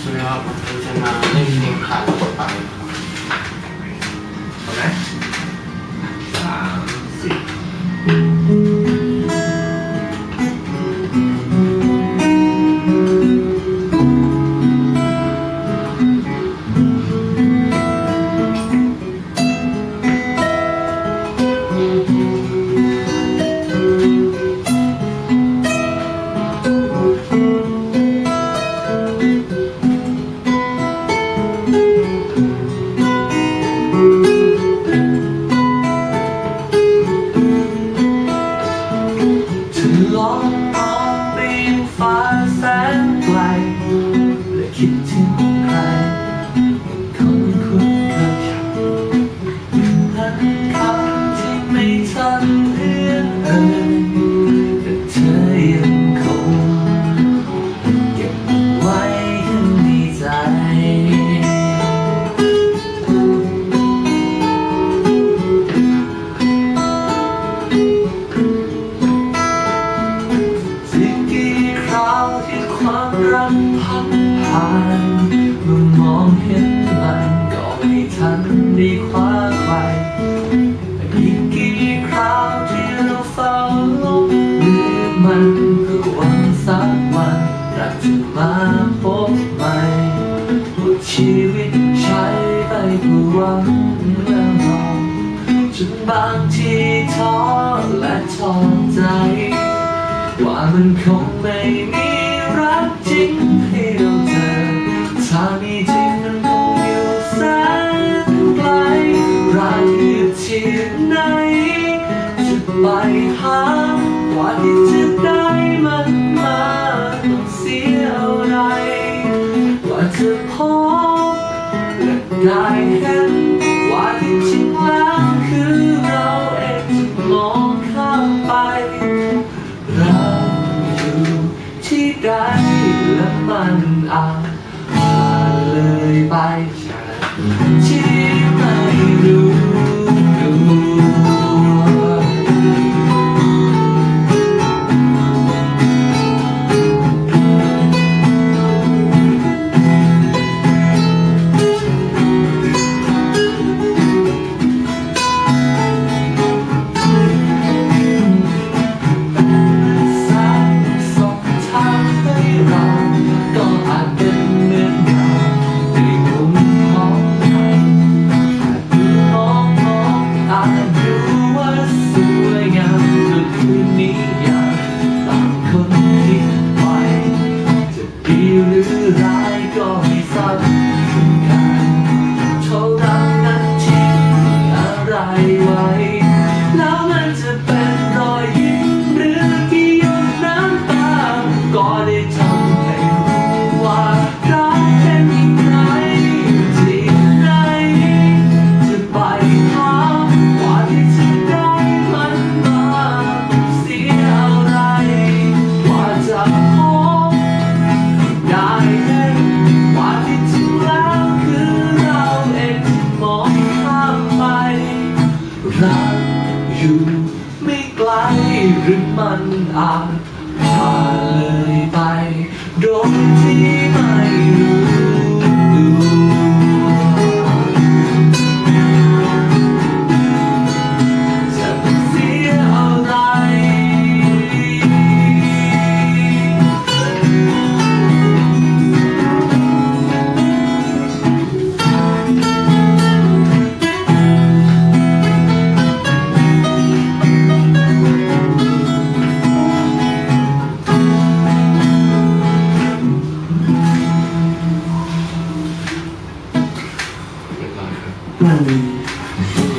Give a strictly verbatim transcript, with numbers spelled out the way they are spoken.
ช่ครับผมจะมาเล่นเพลงขาดต่อไปเอาไหมสามสิบบางทีท้อและท้อใจว่ามันคงไม่มีรักจริงให้เราเจอถ้ามีจริงมันคงอยู่แสนไกลรักอยู่ที่ไหนจะไปหากว่าที่จะได้มันมาต้องเสียอะไรกว่าจะพบและได้เห็นว่าที่จริงแล้วคือเราเองจะมองข้ามไปเราอยู่ที่ใดและมันอาจผ่านเลยไปที่ไม่รู้หรือมันอาจผ่านเลยไปโดยที่ไม่รู้จะเสียอะไรมัน